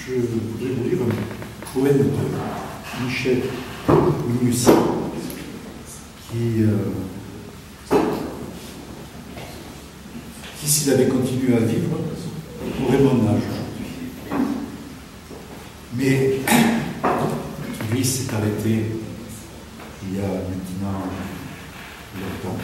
je voudrais vous lire un poème de Michel Minussy qui, s'il avait continué à vivre, aurait mon âge aujourd'hui. Mais lui s'est arrêté il y a maintenant longtemps.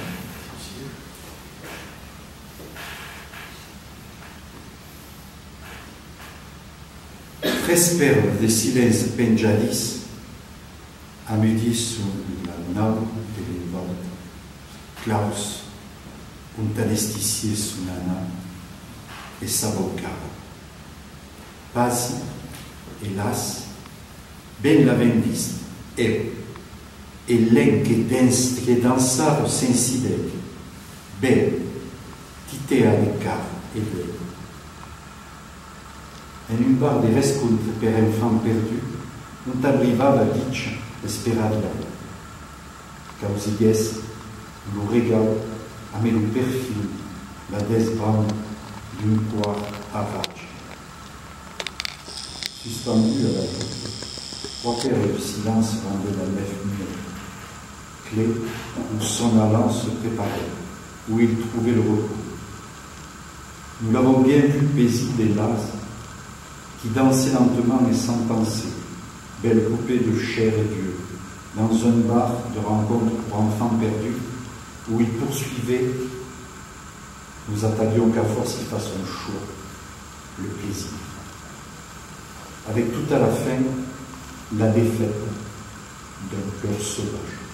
Presperv de silence penjadis, amudis la nau de l'envol, Klaus, un anesthésié sunana, et savocava. Pasi, hélas, ben la vendis, et l'en que dansaro sensidel, ben, titea de car et bel. En un bar de rescontre per enfant perdu, non t'arrivava dice esperarla. Causigues, lo regal, a me lo perfil, la desbande d'un poire avage. Suspendu à la porte, trois paires de silence rendaient la lèvre muette, clé où son allant se préparait, où il trouvait le repos. Nous l'avons bien vu paisible et las, qui dansait lentement et sans penser, belle poupée de chair et d'yeux, dans un bar de rencontre pour enfants perdus, où il poursuivait, nous attendions qu'à force il fasse un choix, le plaisir. Avec tout à la fin, la défaite d'un cœur sauvage.